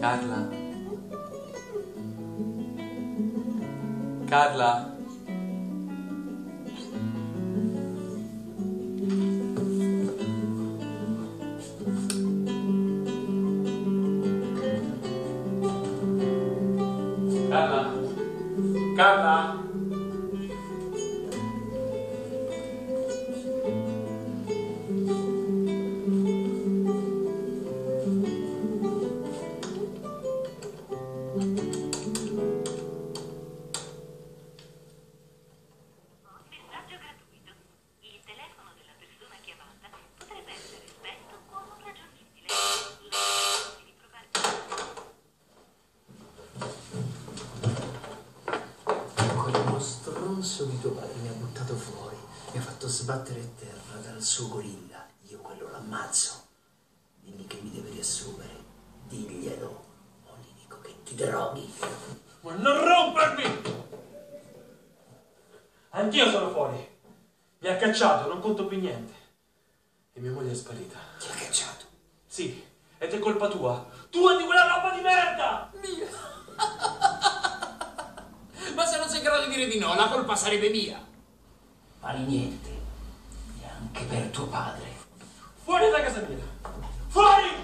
Carla? Carla? Carla? Carla? Di tuo padre mi ha buttato fuori, mi ha fatto sbattere terra dal suo gorilla. Io quello l'ammazzo. Digli che mi deve riassumere. Diglielo. O gli dico che ti droghi. Ma non rompermi! Anch'io sono fuori. Mi ha cacciato, non conto più niente. E mia moglie è sparita. Ti ha cacciato? Sì, ed è colpa tua. Tua di quella roba di merda! Mia! Ma se non sei in grado di dire di no, la colpa sarebbe mia. Vali niente, neanche per tuo padre. Fuori da casa mia! Fuori!